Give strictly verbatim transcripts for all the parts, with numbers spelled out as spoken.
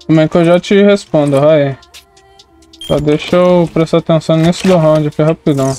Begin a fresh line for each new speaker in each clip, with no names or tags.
Como é que eu já te respondo, vai? Só deixa eu prestar atenção nesse do round aqui rapidão.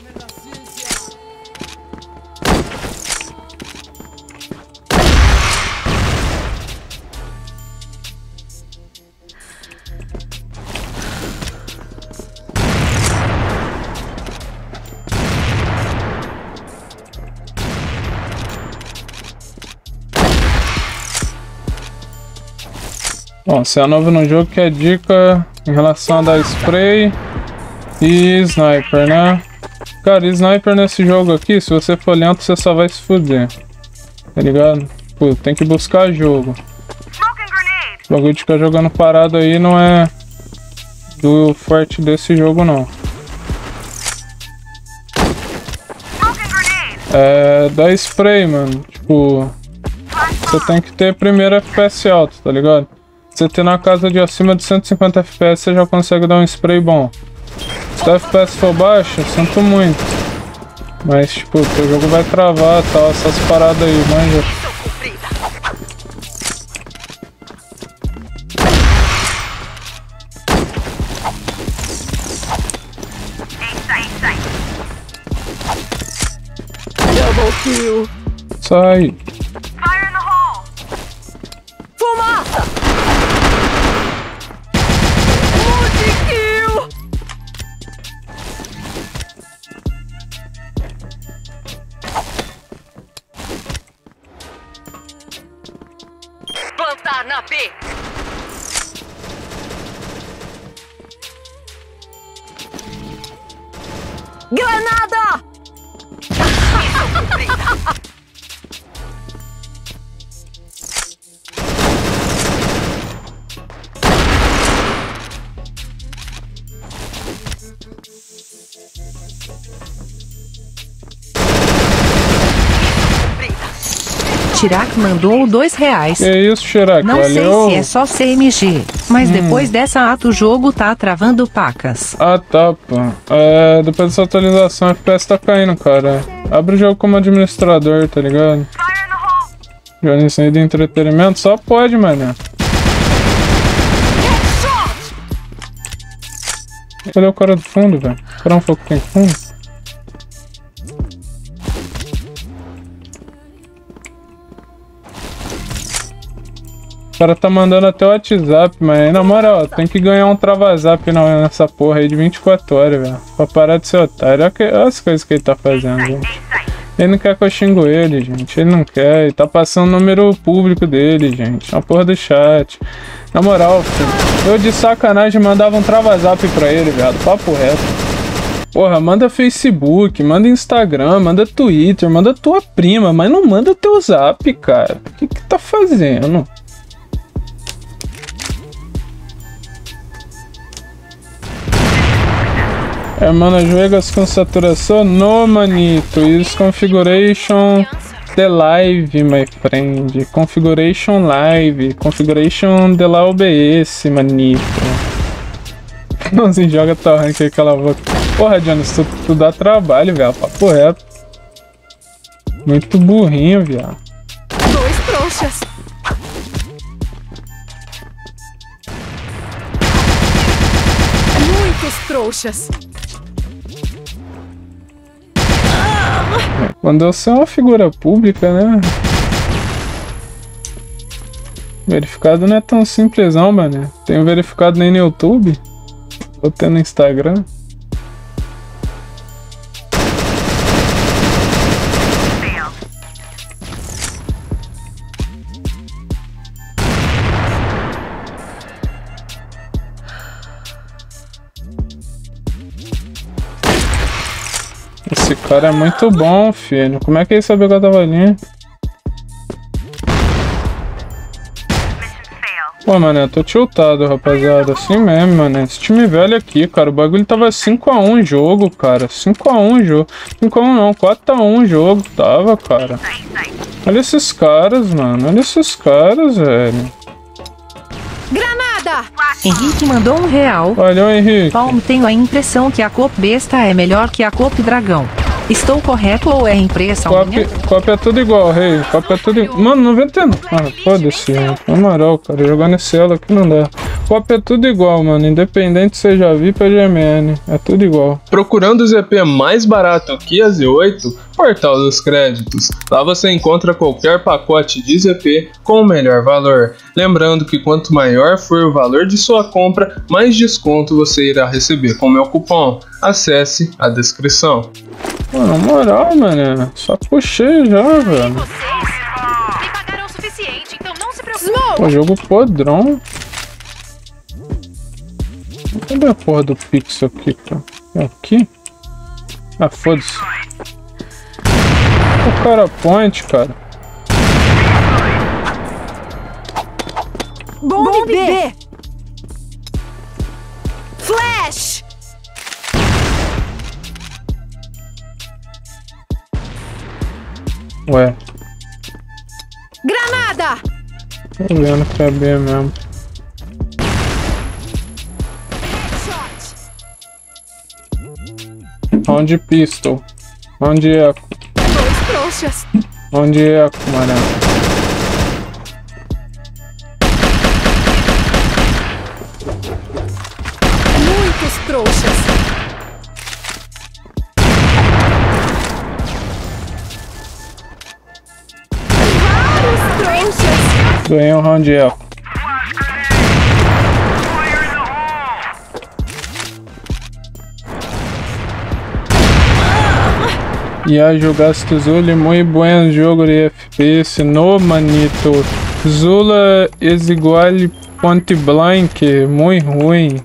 Bom, você é novo no jogo, que é dica em relação a dar spray e sniper, né? Cara, sniper nesse jogo aqui, se você for lento, você só vai se fuder. Tá ligado? Pô, tem que buscar jogo. O bagulho de ficar jogando parado aí não é do forte desse jogo, não. É, dá spray, mano. Tipo, você tem que ter primeiro F P S alto, tá ligado? Você ter na casa de acima de cento e cinquenta F P S, você já consegue dar um spray bom. Se o F P S for baixo, eu sinto muito. Mas, tipo, o teu jogo vai travar e tal, essas paradas aí, manja.
Double kill.
Sai.
Fire in the hole. Fumaça. Multi-kill. Plantar na B. Granada!
Chirac mandou dois reais.
Que isso, Chirac?
Não
Valeu.
sei se é só C M G, mas hum. depois dessa ata o jogo tá travando pacas.
Ah, tá, pô. É, depois dessa atualização, o F P S tá caindo, cara. Abre o jogo como administrador, tá ligado? Jornalismo de entretenimento, só pode, mano. Cadê o cara do fundo, velho? Esperar um pouco que tem fundo. O cara tá mandando até o WhatsApp, mas na moral, tem que ganhar um trava-zap nessa porra aí de vinte e quatro horas, velho. Pra parar de ser otário. Olha, que, olha as coisas que ele tá fazendo, gente. Ele não quer que eu xingo ele, gente. Ele não quer. Ele tá passando o número público dele, gente. Na porra do chat. Na moral, filho, eu de sacanagem mandava um trava-zap pra ele, velho. Papo reto. Porra, manda Facebook, manda Instagram, manda Twitter, manda tua prima, mas não manda teu zap, cara. O que que tá fazendo? É, mano, jogas com saturação? No, manito. Is configuration the live, my friend. Configuration live. Configuration de la O B S, manito. Não se joga torrent aí, aquela boca. Porra, Jonas, tu, tu dá trabalho, velho. Papo reto. Muito burrinho, viado.
Dois trouxas. Muitos trouxas.
Quando eu sou uma figura pública, né? Verificado não é tão simples não, mano. Tenho verificado nem no YouTube. Tô tendo no Instagram. Esse cara é muito bom, filho. Como é que ele sabia que eu tava ali? Pô, mano, eu tô tiltado, rapaziada. Assim mesmo, mano. Esse time velho aqui, cara. O bagulho tava cinco a um jogo, cara. cinco a um jogo. cinco a um não, quatro a um jogo tava, cara. Olha esses caras, mano. Olha esses caras, velho.
Granada!
Henrique mandou um real.
Valeu, Henrique.
Palmo, tenho a impressão que a Coop Besta é melhor que a Coop Dragão. Estou correto ou é impressão minha?
Copy, copy é tudo igual, rei. Copy é tudo igual. Mano, noventa e nove. Ah, foda-se, mano. Na moral, cara. Jogar nesse elo aqui não dá. Copy é tudo igual, mano. Independente seja V I P ou G M N. É tudo igual.
Procurando o Z P mais barato que a Z oito? Portal dos Créditos. Lá você encontra qualquer pacote de Z P com o melhor valor. Lembrando que quanto maior for o valor de sua compra, mais desconto você irá receber com meu cupom. Acesse a descrição.
Mano, na moral, mano. Só puxei já, velho.
Vocês me pagaram o suficiente, então não se preocupe.
Pô, jogo podrão. Cadê a porra do pixel aqui, cara? É aqui? Ah, foda-se. O cara point, cara.
Bombe B. Flash.
Ué,
Granada.
tô vendo que é B mesmo. Round pistol. Round eco.
Dois trouxas.
Round eco, mano.
Muitos trouxas. Vários trouxas.
Ganhei um round eco. Ya jogaste Zula, muy buen jogo de F P S, no manito. Zula es igual Point Blank, muy ruim.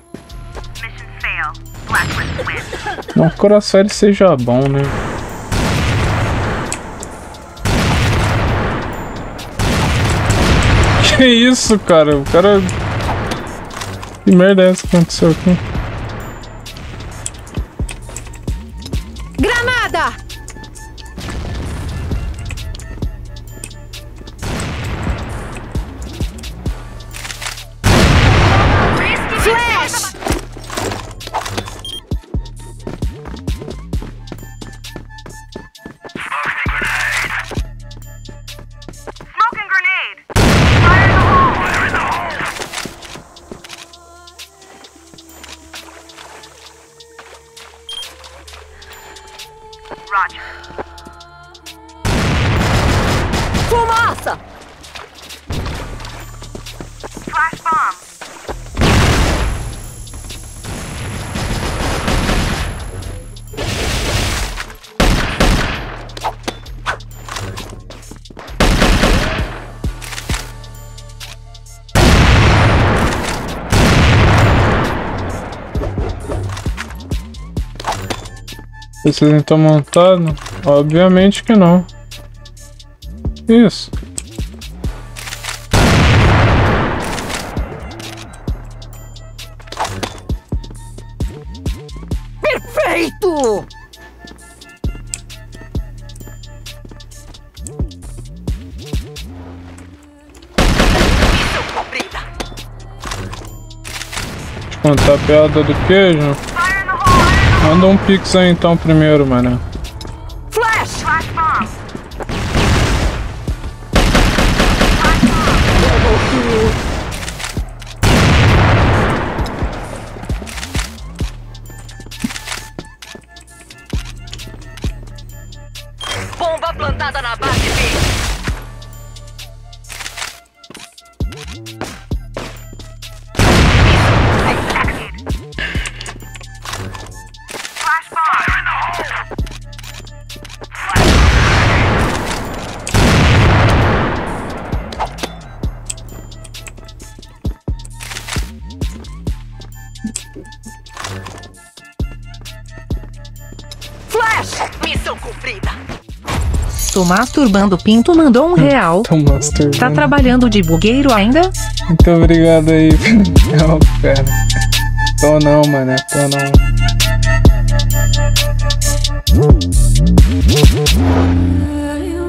Não que o Crossfire seja bom, né? Que isso, cara? O cara... Que merda é essa que aconteceu aqui?
Granada. Flash.
Smoking grenade! Fire in the hole! Fire in the hole! Roger.
Fumaça.
Flash bomb.
Vocês estão montados? Obviamente que não. Isso.
Perfeito.
Contar a piada do queijo? Manda um pix aí então primeiro, mano.
Flash.
Flash bomb.
Bomba plantada na base B.
Flash bomb. Fire in the hole!
Flash. Missão cumprida.
Tô masturbando Pinto mandou um real.
Tô masturbando.
Tá trabalhando de bugueiro ainda?
Muito obrigado aí. Não, pera. Tô não, mano. Tô não.